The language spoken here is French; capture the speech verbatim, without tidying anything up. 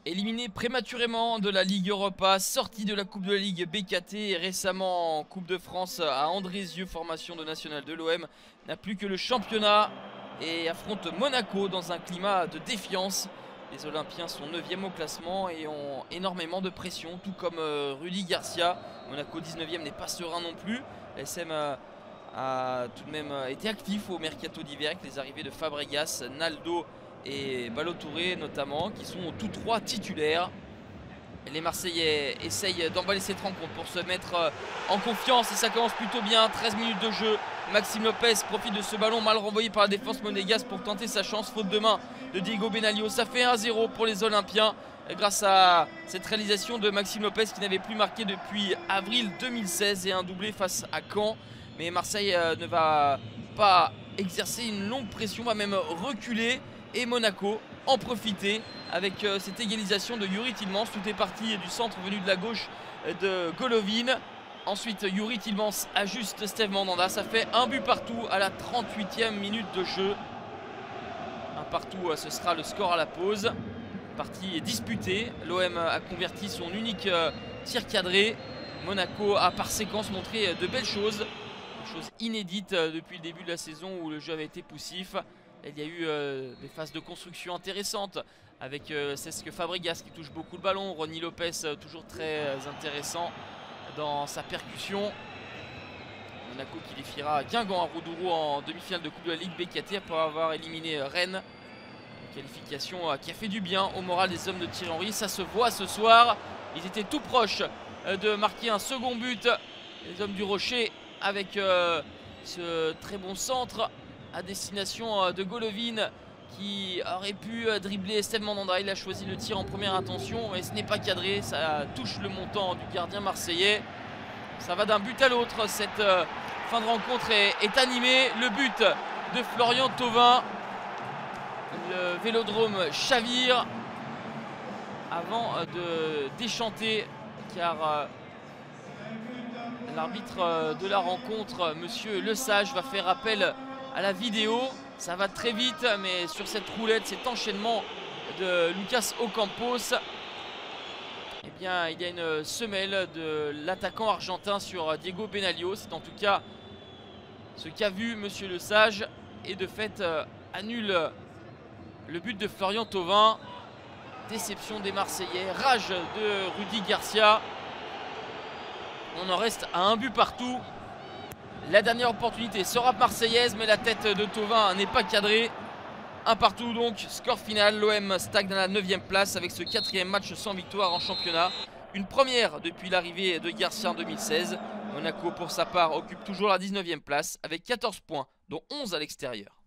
Éliminé prématurément de la Ligue Europa, sorti de la Coupe de la Ligue B K T et récemment en Coupe de France à Andrézieux, formation de nationale de l'O M, n'a plus que le championnat et affronte Monaco dans un climat de défiance. Les Olympiens sont neuvième au classement et ont énormément de pression, tout comme euh, Rudy Garcia. Monaco dix-neuvième n'est pas serein non plus. La S M a, a tout de même été actif au mercato d'hiver avec les arrivées de Fabregas, Naldo et Ballo-Touré notamment, qui sont tous trois titulaires. Les Marseillais essayent d'emballer cette rencontre pour se mettre en confiance et ça commence plutôt bien. treize minutes de jeu, Maxime Lopez profite de ce ballon mal renvoyé par la défense monégasque pour tenter sa chance. Faute de main de Diego Benaglio, ça fait un zéro pour les Olympiens grâce à cette réalisation de Maxime Lopez qui n'avait plus marqué depuis avril deux mille seize et un doublé face à Caen. Mais Marseille ne va pas exercer une longue pression, va même reculer. Et Monaco en profiter avec euh, cette égalisation de Youri Tillmans. Tout est parti du centre venu de la gauche de Golovin. Ensuite Youri Tillmans ajuste Steve Mandanda. Ça fait un but partout à la trente-huitième minute de jeu. Un partout, ce sera le score à la pause. Partie est disputée. L'O M a converti son unique euh, tir cadré. Monaco a par séquence montré de belles choses. Des choses inédites euh, depuis le début de la saison où le jeu avait été poussif. Il y a eu euh, des phases de construction intéressantes avec euh, Cesc Fabregas qui touche beaucoup le ballon. Ronny Lopez euh, toujours très euh, intéressant dans sa percussion. Monaco qui défiera Guingamp à Roudourou en demi-finale de Coupe de la Ligue B K T après avoir éliminé euh, Rennes. Une qualification euh, qui a fait du bien au moral des hommes de Thierry Henry. Ça se voit ce soir. Ils étaient tout proches euh, de marquer un second but. Les hommes du Rocher avec euh, ce très bon centre à destination de Golovin qui aurait pu dribbler Steve Mandanda. Il a choisi le tir en première intention et ce n'est pas cadré, ça touche le montant du gardien marseillais. Ça va d'un but à l'autre, cette fin de rencontre est, est animée. Le but de Florian Thauvin, le Vélodrome chavire avant de déchanter car l'arbitre de la rencontre, monsieur Lesage, va faire appel à la vidéo. Ça va très vite, mais sur cette roulette, cet enchaînement de Lucas Ocampos, eh bien, il y a une semelle de l'attaquant argentin sur Diego Benaglio. C'est en tout cas ce qu'a vu monsieur Lesage et de fait euh, annule le but de Florian Thauvin. Déception des Marseillais, rage de Rudy Garcia. On en reste à un but partout. La dernière opportunité sera marseillaise, mais la tête de Thauvin n'est pas cadrée. Un partout donc, score final. L'O M stagne dans la neuvième place avec ce quatrième match sans victoire en championnat. Une première depuis l'arrivée de Garcia en deux mille seize. Monaco pour sa part occupe toujours la dix-neuvième place avec quatorze points, dont onze à l'extérieur.